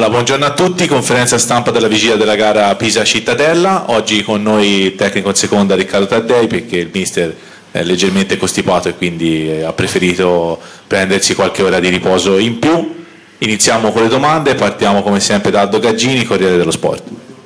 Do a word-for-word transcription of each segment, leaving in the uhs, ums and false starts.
Allora, buongiorno a tutti, conferenza stampa della vigilia della gara Pisa-Cittadella. Oggi con noi il tecnico in seconda Riccardo Taddei, perché il mister è leggermente costipato e quindi ha preferito prendersi qualche ora di riposo in più. Iniziamo con le domande, partiamo come sempre da Aldo Gaggini, Corriere dello Sport.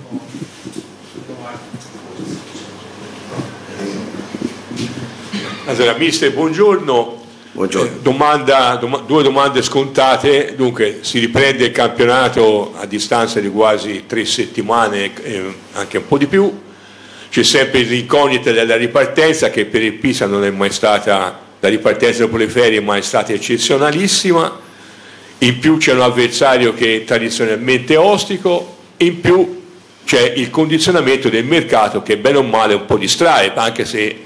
Allora, mister, buongiorno. Buongiorno. Eh, domanda, dom due domande scontate. Dunque, si riprende il campionato a distanza di quasi tre settimane, eh, anche un po' di più. C'è sempre l'incognita della ripartenza, che per il Pisa non è mai stata, la ripartenza dopo le ferie è mai stata eccezionalissima. In più c'è un avversario che è tradizionalmente ostico, in più c'è il condizionamento del mercato che bene o male un po' distrae, anche se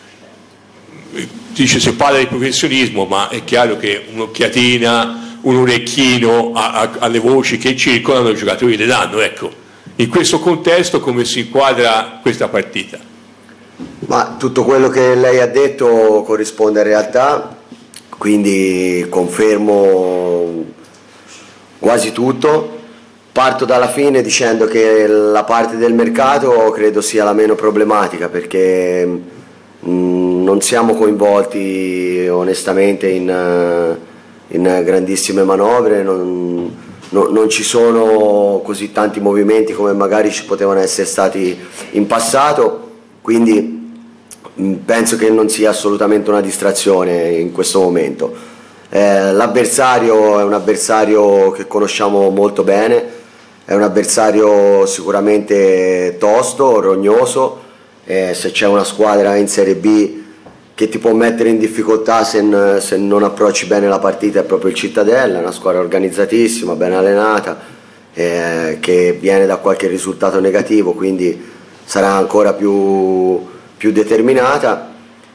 dice si parla di professionismo, ma è chiaro che un'occhiatina, un orecchino a, a, alle voci che circolano i giocatori le danno. Ecco, in questo contesto come si inquadra questa partita? Ma tutto quello che lei ha detto corrisponde a realtà, quindi confermo quasi tutto. Parto dalla fine dicendo che la parte del mercato credo sia la meno problematica, perché mh, non siamo coinvolti onestamente in, in grandissime manovre, non, no, non ci sono così tanti movimenti come magari ci potevano essere stati in passato, quindi mh, penso che non sia assolutamente una distrazione in questo momento. Eh, l'avversario è un avversario che conosciamo molto bene, è un avversario sicuramente tosto, rognoso. Eh, se c'è una squadra in Serie B che ti può mettere in difficoltà se, se non approcci bene la partita è proprio il Cittadella, è una squadra organizzatissima, ben allenata, eh, che viene da qualche risultato negativo, quindi sarà ancora più, più determinata.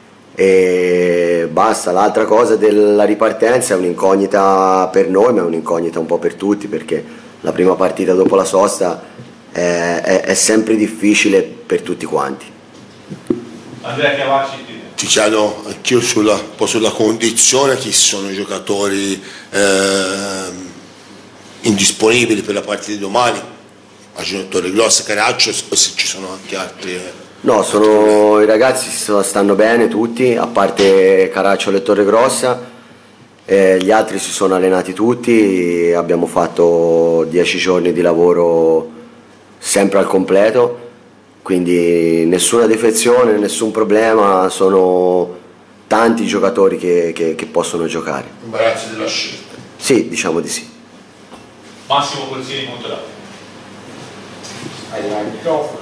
E basta. L'altra cosa della ripartenza è un'incognita per noi, ma è un'incognita un po' per tutti, perché la prima partita dopo la sosta è, è, è sempre difficile per tutti quanti. Andrea Chiavacci. Tiziano, anch'io sulla, un po' sulla condizione, chi sono i giocatori eh, indisponibili per la partita di domani? Immagino Torregrossa, Caraccio, o se ci sono anche altri. Eh. No, sono, i ragazzi stanno bene tutti, a parte Caracciolo e Torregrossa, eh, gli altri si sono allenati tutti, abbiamo fatto dieci giorni di lavoro sempre al completo, quindi nessuna defezione, nessun problema, sono tanti i giocatori che, che, che possono giocare. Imbarazzo della scelta? Sì, diciamo di sì. Massimo Corsini, Montodato. Hai il microfono.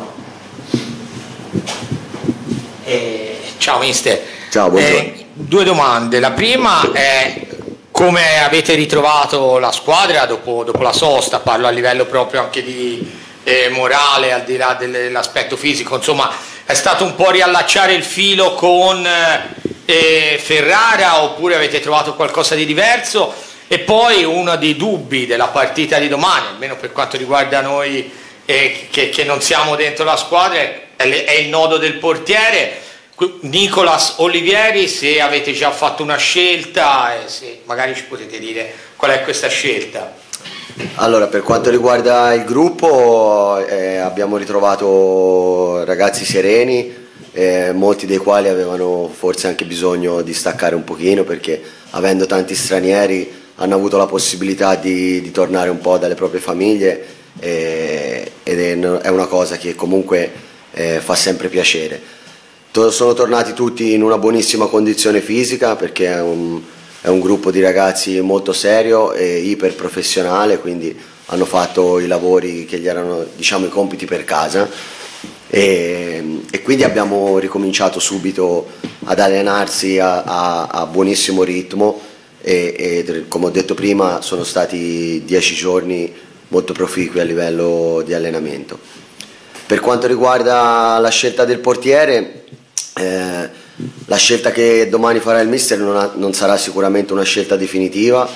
Eh, ciao mister. Ciao, buongiorno. Eh, due domande. La prima è come avete ritrovato la squadra dopo, dopo la sosta, parlo a livello proprio anche di eh, morale, al di là dell'aspetto fisico, insomma è stato un po' riallacciare il filo con eh, Ferrara, oppure avete trovato qualcosa di diverso? E poi uno dei dubbi della partita di domani, almeno per quanto riguarda noi eh, che, che non siamo dentro la squadra, è il nodo del portiere. Nicolas Olivieri, se avete già fatto una scelta e se magari ci potete dire qual è questa scelta. Allora, per quanto riguarda il gruppo, eh, abbiamo ritrovato ragazzi sereni, eh, molti dei quali avevano forse anche bisogno di staccare un pochino, perché avendo tanti stranieri hanno avuto la possibilità di, di tornare un po' dalle proprie famiglie, eh, ed è, è una cosa che comunque Eh, fa sempre piacere. Sono tornati tutti in una buonissima condizione fisica, perché è un, è un gruppo di ragazzi molto serio e iper professionale, quindi hanno fatto i lavori che gli erano, diciamo, i compiti per casa, e, e quindi abbiamo ricominciato subito ad allenarsi a, a, a buonissimo ritmo e, e come ho detto prima sono stati dieci giorni molto proficui a livello di allenamento. Per quanto riguarda la scelta del portiere, eh, la scelta che domani farà il mister non, ha, non sarà sicuramente una scelta definitiva,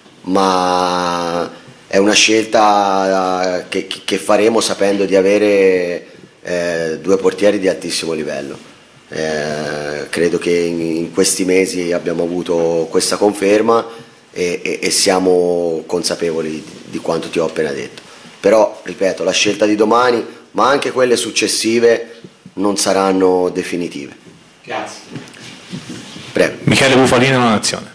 ma è una scelta che, che faremo sapendo di avere eh, due portieri di altissimo livello. Eh, credo che in, in questi mesi abbiamo avuto questa conferma e, e, e siamo consapevoli di, di quanto ti ho appena detto. Però, ripeto, la scelta di domani, ma anche quelle successive, non saranno definitive. Grazie. Prego. Michele Bufalino, La Nazione.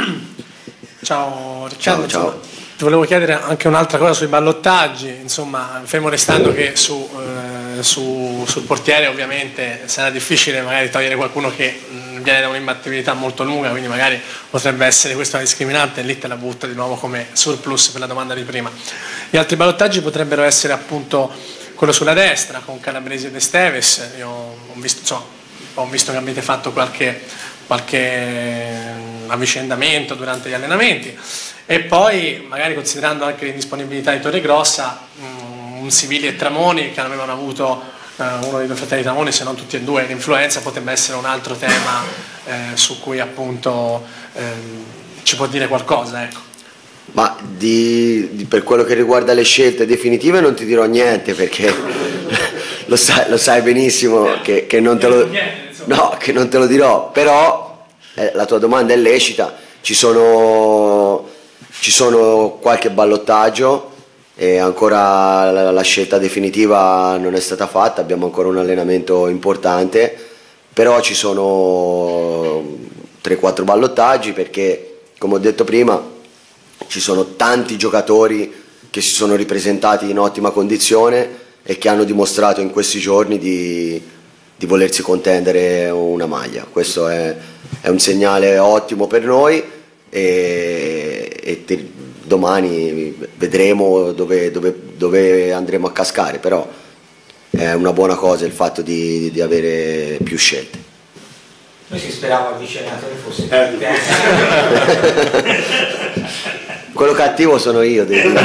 Ciao Riccardo, Ciao, ciao. ti volevo chiedere anche un'altra cosa sui ballottaggi, insomma, fermo restando che su, eh, su, sul portiere ovviamente sarà difficile magari togliere qualcuno che mh, viene da un'imbattibilità molto lunga, quindi magari potrebbe essere questa discriminante e lì te la butta di nuovo come surplus per la domanda di prima. Gli altri ballottaggi potrebbero essere appunto quello sulla destra con Calabresi e De Steves. Io ho visto, insomma, ho visto che avete fatto qualche, qualche avvicendamento durante gli allenamenti, e poi magari considerando anche l'indisponibilità di Torregrossa, un Sivili e Tramoni che avevano avuto eh, uno dei due fratelli Tramoni, se non tutti e due, l'influenza potrebbe essere un altro tema eh, su cui appunto eh, ci può dire qualcosa, ecco. Ma di, di, per quello che riguarda le scelte definitive non ti dirò niente, perché lo sai, lo sai benissimo che, che, non te lo, no, che non te lo dirò, però eh, la tua domanda è lecita, ci sono, ci sono qualche ballottaggio e ancora la, la scelta definitiva non è stata fatta, abbiamo ancora un allenamento importante, però ci sono tre quattro ballottaggi perché, come ho detto prima, ci sono tanti giocatori che si sono ripresentati in ottima condizione e che hanno dimostrato in questi giorni di, di volersi contendere una maglia. Questo è, è un segnale ottimo per noi e, e te, domani vedremo dove, dove, dove andremo a cascare, però è una buona cosa il fatto di, di avere più scelte. Noi si sperava il vice allenatore fosse quello cattivo sono io.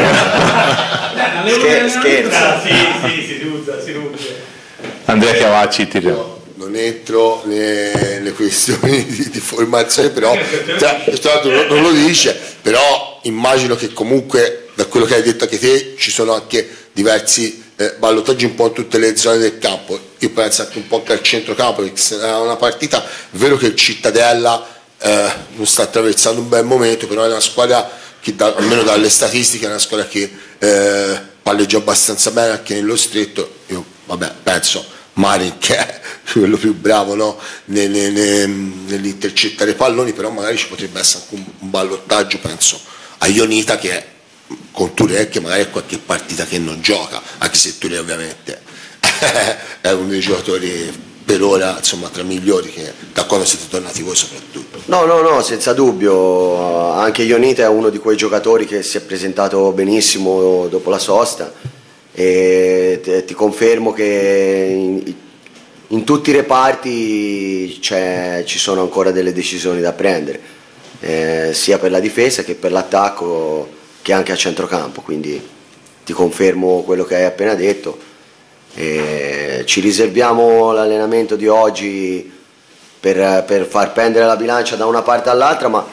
Scher- scherzo. Sì, sì, si usa, si usa. Andrea Chiavacci, Tirreno. Non entro nelle questioni di, di formazione, però tra, tra l'altro non, non lo dice, però immagino che comunque da quello che hai detto anche te ci sono anche diversi eh, ballottaggi un po' in tutte le zone del campo. Io penso anche un po' anche al centrocampo, perché se è una partita, è vero che il Cittadella eh, non sta attraversando un bel momento, però è una squadra che da, almeno dalle statistiche è una squadra che eh, palleggia abbastanza bene anche nello stretto. Io vabbè penso Marin che è quello più bravo, no? ne, ne, ne, nell'intercettare palloni, però magari ci potrebbe essere anche un, un ballottaggio, penso a Ionita che è, con Touré che magari è qualche partita che non gioca, anche se Touré ovviamente è uno dei giocatori per ora insomma tra migliori che da quando siete tornati voi soprattutto. No, no, no, senza dubbio, anche Ionita è uno di quei giocatori che si è presentato benissimo dopo la sosta e te, ti confermo che in, in tutti i reparti ci sono ancora delle decisioni da prendere, eh, sia per la difesa che per l'attacco che anche a centrocampo, quindi ti confermo quello che hai appena detto. E ci riserviamo l'allenamento di oggi per, per far pendere la bilancia da una parte all'altra, ma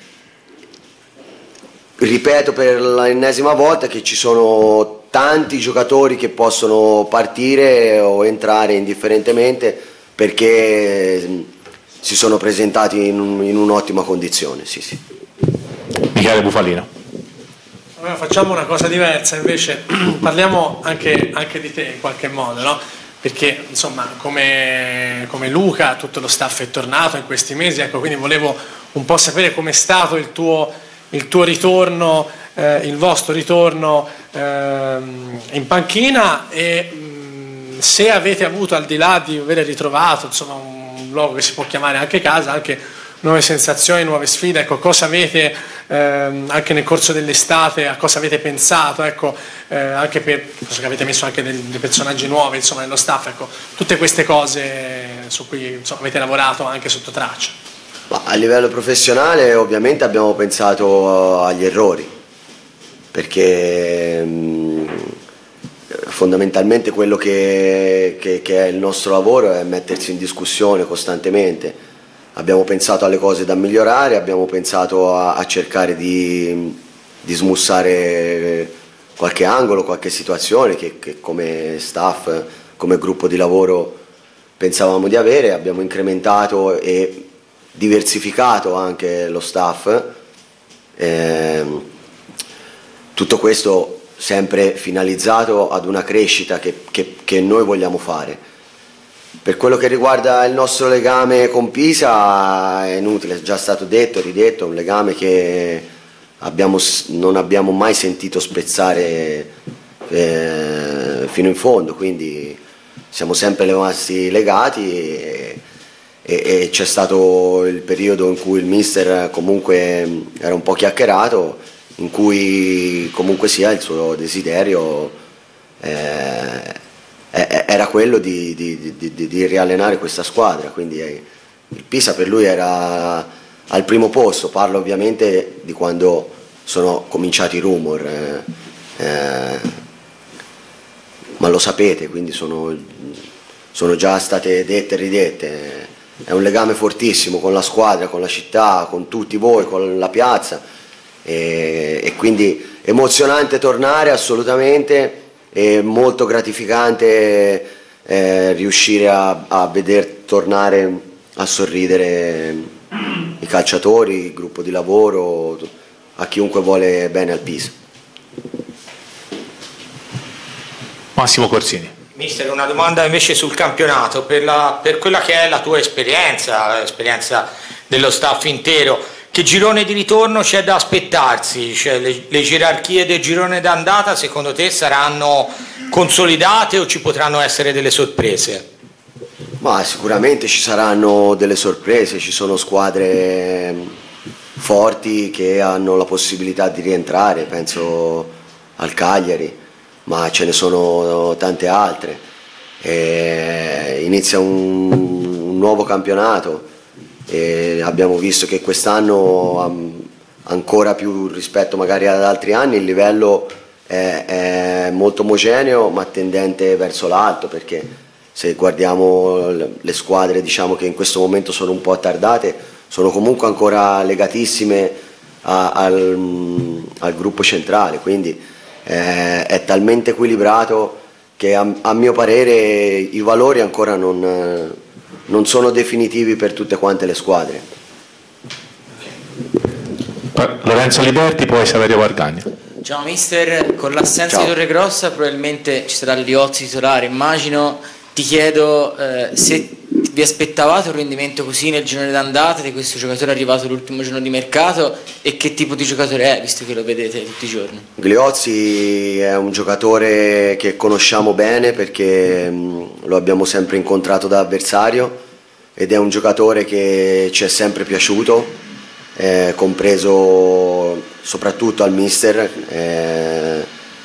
ripeto per l'ennesima volta che ci sono tanti giocatori che possono partire o entrare indifferentemente perché si sono presentati in, in un'ottima condizione. Sì, sì. Michele Bufalino. Allora, facciamo una cosa diversa invece, parliamo anche, anche di te in qualche modo, no? Perché insomma come, come Luca tutto lo staff è tornato in questi mesi, ecco, quindi volevo un po' sapere com'è stato il tuo, il tuo ritorno, eh, il vostro ritorno eh, in panchina e mh, se avete avuto, al di là di aver ritrovato insomma, un luogo che si può chiamare anche casa, anche nuove sensazioni, nuove sfide, ecco, cosa avete ehm, anche nel corso dell'estate, a cosa avete pensato, ecco, eh, anche per, penso che avete messo anche dei, dei personaggi nuovi insomma nello staff, ecco, tutte queste cose su cui insomma, avete lavorato anche sotto traccia. Ma a livello professionale ovviamente abbiamo pensato agli errori, perché mh, fondamentalmente quello che, che, che è il nostro lavoro è mettersi in discussione costantemente. Abbiamo pensato alle cose da migliorare, abbiamo pensato a, a cercare di, di smussare qualche angolo, qualche situazione che, che come staff, come gruppo di lavoro pensavamo di avere. Abbiamo incrementato e diversificato anche lo staff Eh, tutto questo sempre finalizzato ad una crescita che, che, che noi vogliamo fare. Per quello che riguarda il nostro legame con Pisa è inutile, è già stato detto, ridetto, è un legame che abbiamo, non abbiamo mai sentito spezzare eh, fino in fondo, quindi siamo sempre rimasti legati e, e, e c'è stato il periodo in cui il mister comunque era un po' chiacchierato, in cui comunque sia il suo desiderio eh, era quello di, di, di, di riallenare questa squadra, quindi il Pisa per lui era al primo posto. Parlo ovviamente di quando sono cominciati i rumor, eh, eh, ma lo sapete, quindi sono, sono già state dette e ridette. È un legame fortissimo con la squadra, con la città, con tutti voi, con la piazza, e, e quindi emozionante tornare assolutamente. È molto gratificante eh, riuscire a, a veder tornare a sorridere i calciatori, il gruppo di lavoro, a chiunque vuole bene al Pisa. Massimo Corsini. Mister, una domanda invece sul campionato, per, la, per quella che è la tua esperienza, l'esperienza dello staff intero. Che girone di ritorno c'è da aspettarsi? Cioè, le, le gerarchie del girone d'andata secondo te saranno consolidate o ci potranno essere delle sorprese? Ma sicuramente ci saranno delle sorprese, ci sono squadre forti che hanno la possibilità di rientrare, penso al Cagliari, ma ce ne sono tante altre. E inizia un, un nuovo campionato. E abbiamo visto che quest'anno ancora più rispetto magari ad altri anni il livello è, è molto omogeneo ma tendente verso l'alto, perché se guardiamo le squadre, diciamo, che in questo momento sono un po' attardate, sono comunque ancora legatissime a, al, al gruppo centrale, quindi eh, è talmente equilibrato che a, a mio parere i valori ancora non non sono definitivi per tutte quante le squadre. Lorenzo Liberti, poi Saverio Vargagna. Ciao mister, con l'assenza di Torregrossa probabilmente ci sarà Liozzi titolare, immagino. Ti chiedo eh, se vi aspettavate un rendimento così nel girone d'andata di questo giocatore arrivato l'ultimo giorno di mercato, e che tipo di giocatore è, visto che lo vedete tutti i giorni? Liozzi è un giocatore che conosciamo bene perché mh, lo abbiamo sempre incontrato da avversario, ed è un giocatore che ci è sempre piaciuto, eh, compreso soprattutto al mister. Eh,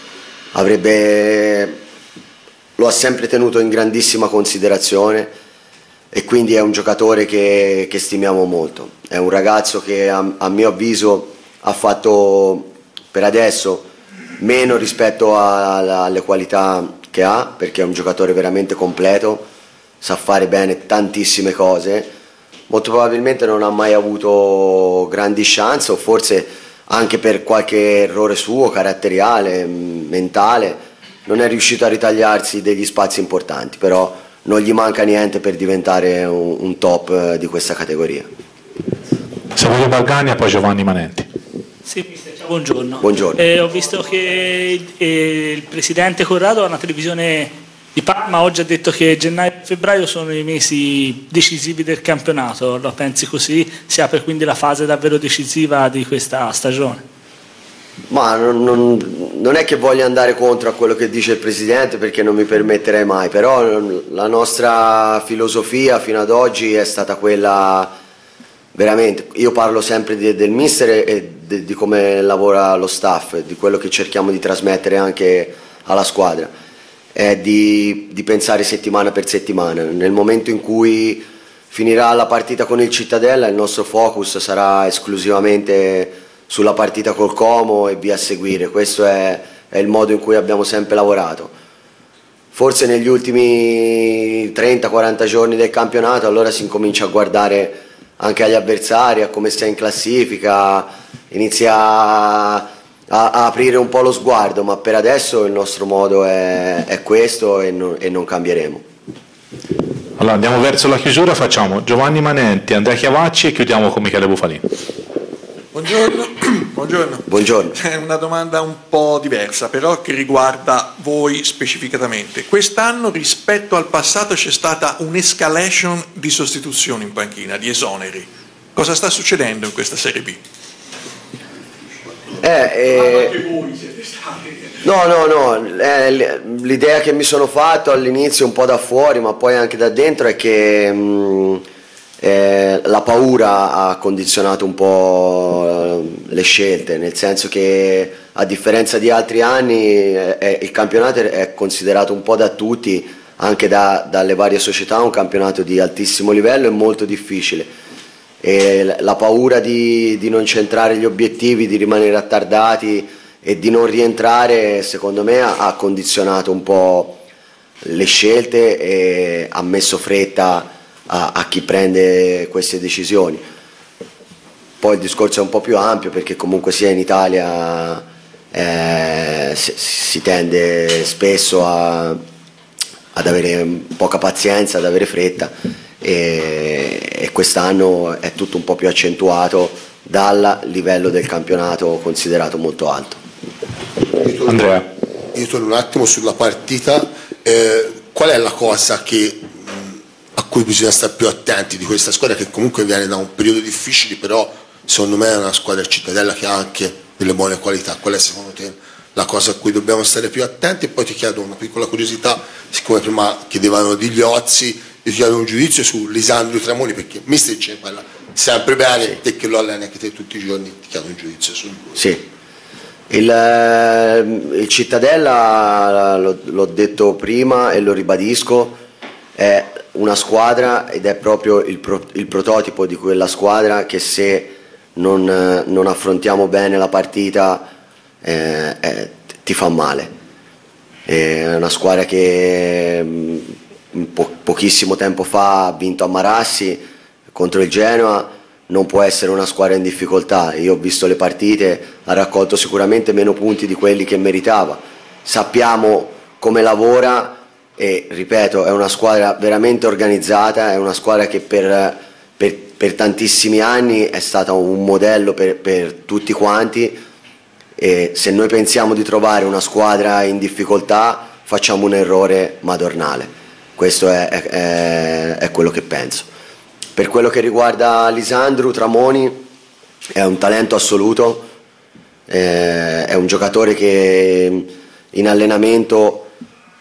avrebbe, lo ha sempre tenuto in grandissima considerazione, e quindi è un giocatore che, che stimiamo molto. È un ragazzo che a, a mio avviso ha fatto per adesso meno rispetto a, a, alle qualità che ha, perché è un giocatore veramente completo, sa fare bene tantissime cose. Molto probabilmente non ha mai avuto grandi chance, o forse anche per qualche errore suo, caratteriale, mentale, non è riuscito a ritagliarsi degli spazi importanti, però non gli manca niente per diventare un, un top di questa categoria. Saverio Vargagna, poi Giovanni Manenti. Sì, mister, ciao, buongiorno. Buongiorno. Eh, ho visto che eh, il presidente Corrado ha una televisione di Parma, oggi ha detto che gennaio e febbraio sono i mesi decisivi del campionato. Lo pensi così? Si apre quindi la fase davvero decisiva di questa stagione? Ma non, non, non è che voglio andare contro a quello che dice il presidente, perché non mi permetterei mai, però la nostra filosofia fino ad oggi è stata quella, veramente, io parlo sempre di, del mister e di, di come lavora lo staff, di quello che cerchiamo di trasmettere anche alla squadra, è di, di pensare settimana per settimana. Nel momento in cui finirà la partita con il Cittadella, il nostro focus sarà esclusivamente sulla partita col Como e via a seguire. Questo è, è il modo in cui abbiamo sempre lavorato. Forse negli ultimi trenta quaranta giorni del campionato allora si incomincia a guardare anche agli avversari, a come sta in classifica, inizia a, a aprire un po' lo sguardo, ma per adesso il nostro modo è, è questo e non, e non cambieremo. Allora andiamo verso la chiusura, facciamo Giovanni Manenti, Andrea Chiavacci e chiudiamo con Michele Bufalino. Buongiorno. Buongiorno. Buongiorno. È una domanda un po' diversa, però che riguarda voi specificatamente. Quest'anno rispetto al passato c'è stata un'escalation di sostituzioni in panchina, di esoneri. Cosa sta succedendo in questa Serie B? Eh, eh, anche voi siete stati. No, no, no, eh, l'idea che mi sono fatto all'inizio un po' da fuori ma poi anche da dentro è che mh, eh, la paura ha condizionato un po' le scelte, nel senso che a differenza di altri anni eh, il campionato è considerato un po' da tutti, anche da, dalle varie società, un campionato di altissimo livello e molto difficile. E la paura di, di non centrare gli obiettivi, di rimanere attardati e di non rientrare, secondo me ha, ha condizionato un po' le scelte e ha messo fretta a, a chi prende queste decisioni. Poi il discorso è un po' più ampio, perché comunque sia in Italia eh, si, si tende spesso a, ad avere poca pazienza, ad avere fretta, e, e quest'anno è tutto un po' più accentuato dal livello del campionato considerato molto alto. Io torno, Andrea. Io torno un attimo sulla partita. Eh, qual è la cosa che, a cui bisogna stare più attenti di questa squadra, che comunque viene da un periodo difficile, però secondo me è una squadra Cittadella che ha anche delle buone qualità? Qual è secondo te la cosa a cui dobbiamo stare più attenti? E poi ti chiedo una piccola curiosità, siccome prima chiedevano di Liozzi, io ti chiedo un giudizio su Lisandro Tramoni, perché mister ce ne parla sempre bene, sì. Te che lo alleni anche te tutti i giorni, ti chiedo un giudizio su lui. Sì. Il, il Cittadella, l'ho detto prima e lo ribadisco, è una squadra ed è proprio il, pro, il prototipo di quella squadra che se non, non affrontiamo bene la partita eh, eh, ti fa male. È una squadra che po- pochissimo tempo fa ha vinto a Marassi contro il Genoa. Non può essere una squadra in difficoltà. Io ho visto le partite, ha raccolto sicuramente meno punti di quelli che meritava. Sappiamo come lavora e, ripeto, è una squadra veramente organizzata, è una squadra che per, per, per tantissimi anni è stata un modello per, per tutti quanti, e se noi pensiamo di trovare una squadra in difficoltà facciamo un errore madornale. Questo è, è, è quello che penso. Per quello che riguarda Lisandro Tramoni, è un talento assoluto, eh, è un giocatore che in allenamento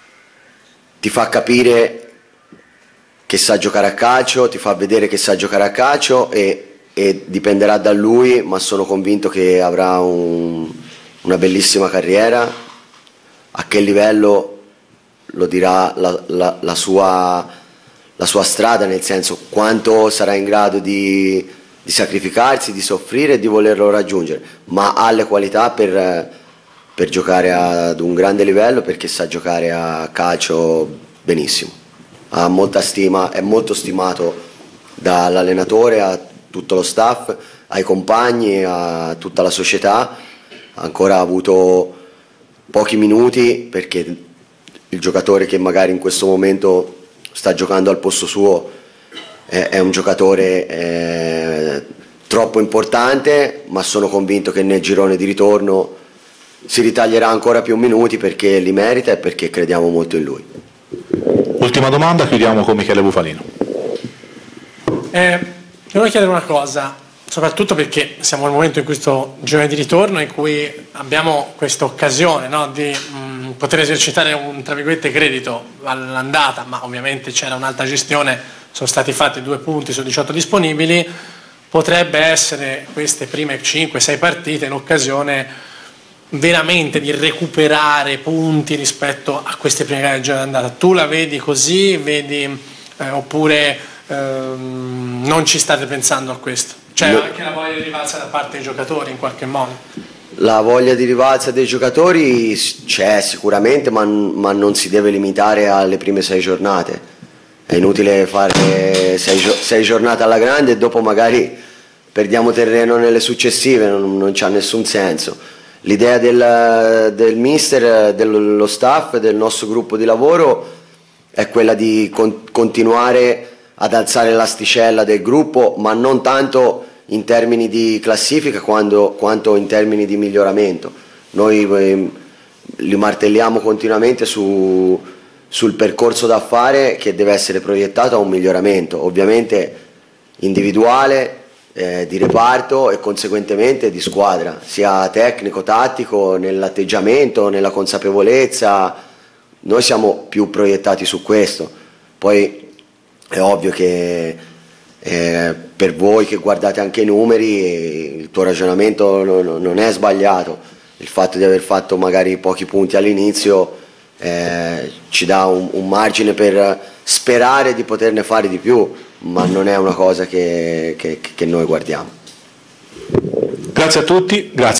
ti fa capire che sa giocare a calcio, ti fa vedere che sa giocare a calcio e, e dipenderà da lui, ma sono convinto che avrà un, una bellissima carriera. A che livello lo dirà la, la, la sua... la sua strada, nel senso quanto sarà in grado di, di sacrificarsi, di soffrire e di volerlo raggiungere, ma ha le qualità per, per giocare ad un grande livello, perché sa giocare a calcio benissimo, ha molta stima, è molto stimato dall'allenatore, a tutto lo staff, ai compagni, a tutta la società. Ancora ha avuto pochi minuti, perché il giocatore che magari in questo momento sta giocando al posto suo è, è un giocatore eh, troppo importante, ma sono convinto che nel girone di ritorno si ritaglierà ancora più minuti, perché li merita e perché crediamo molto in lui. Ultima domanda, chiudiamo con Michele Bufalino. Eh, volevo chiedere una cosa, soprattutto perché siamo al momento in questo girone di ritorno in cui abbiamo questa occasione, no, di mh, poter esercitare un, tra virgolette, credito all'andata, ma ovviamente c'era un'alta gestione, sono stati fatti due punti su diciotto disponibili. Potrebbe essere queste prime cinque sei partite un'occasione veramente di recuperare punti rispetto a queste prime gare del girone d'andata. Tu la vedi così, vedi eh, oppure ehm, non ci state pensando a questo? C'è no. Anche la voglia di rivalsa da parte dei giocatori in qualche modo? La voglia di rivalsa dei giocatori c'è sicuramente, ma, ma non si deve limitare alle prime sei giornate. È inutile fare sei, sei giornate alla grande e dopo magari perdiamo terreno nelle successive, non, non c'ha nessun senso. L'idea del, del mister, dello staff, del nostro gruppo di lavoro è quella di con, continuare ad alzare l'asticella del gruppo, ma non tanto in termini di classifica quando, quanto in termini di miglioramento. Noi eh, li martelliamo continuamente su, sul percorso da fare che deve essere proiettato a un miglioramento, ovviamente individuale, eh, di reparto e conseguentemente di squadra, sia tecnico, tattico, nell'atteggiamento, nella consapevolezza. Noi siamo più proiettati su questo. Poi è ovvio che eh, per voi che guardate anche i numeri il tuo ragionamento non, non è sbagliato. Il fatto di aver fatto magari pochi punti all'inizio eh, ci dà un, un margine per sperare di poterne fare di più, ma non è una cosa che, che, che noi guardiamo. Grazie a tutti, grazie.